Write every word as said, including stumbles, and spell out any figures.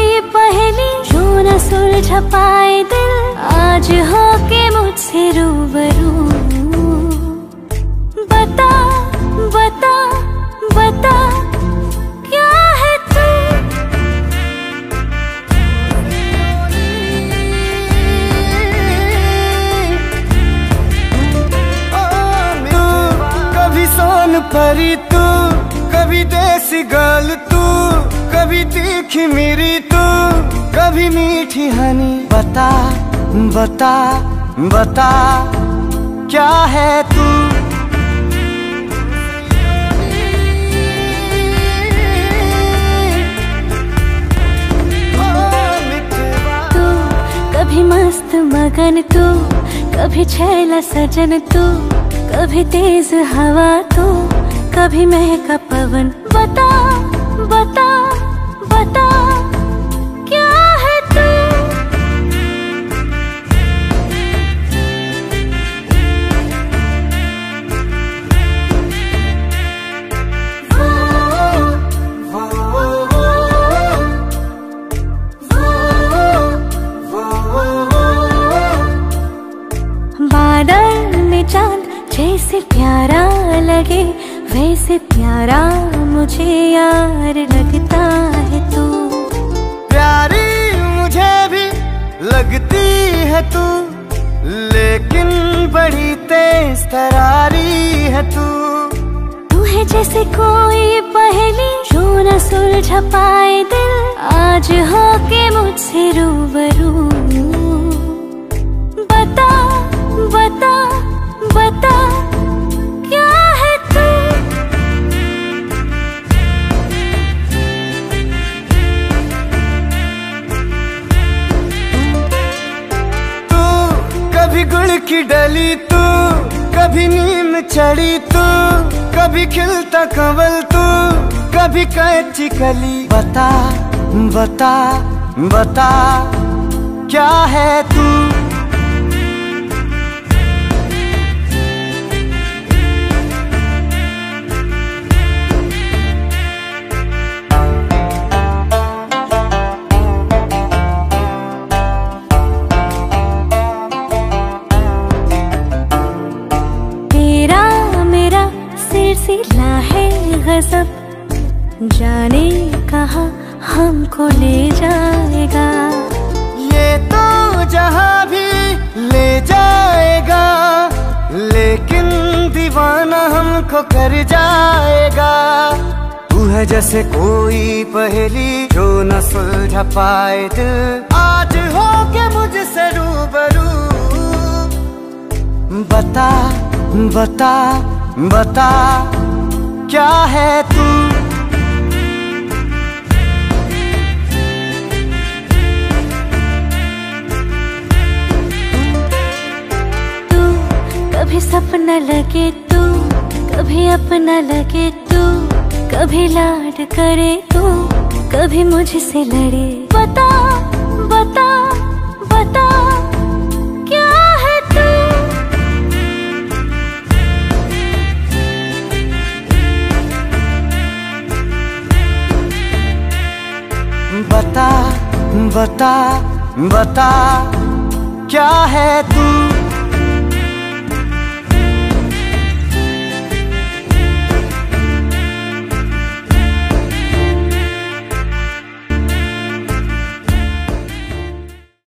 कोई पहेली जो न सुलझा पाए दिल, आज हो के मुझसे रूबरू। बता बता बता क्या है तू। कभी सोन परी तू, कभी देसी गर्ल तू, कभी तीखी मेरी तू, कभी मीठी हनी। बता बता बता क्या है तू। तू कभी मस्त मगन तू, कभी छैला सजन तू, कभी तेज हवा तू, कभी महका पवन। बता बता बता क्या है तू। बादल में चांद जैसे प्यारा लगे, वैसे प्यारा मुझे यार लगता है तू। प्यारी मुझे भी लगती है तू, लेकिन बड़ी तेज तरारी है तू। तू है जैसे कोई पहेली जो न सुलझा पाए दिल, आज हो के मुझसे रूबरू। बता बता बता क्या है तू। तू कभी गुड़ की डली तू, कभी नीम चढ़ी तू, कभी खिलता कंवल तू, कभी कच्ची कली। बता बता बता क्या है तू। सिला है गजब, जाने कहाँ हमको ले जाएगा। ये तो जहाँ भी ले जाएगा, लेकिन दीवाना हमको कर जाएगा। तू है जैसे कोई पहेली जो न सुलझा पाए दिल, आज हो के मुझसे रूबरू। बता बता बता क्या है तू। तू कभी सपना लगे तू, कभी अपना लगे तू, कभी लाड करे तू, कभी मुझसे लड़े। बता बता बता क्या है तू। बता बता बता क्या है तू।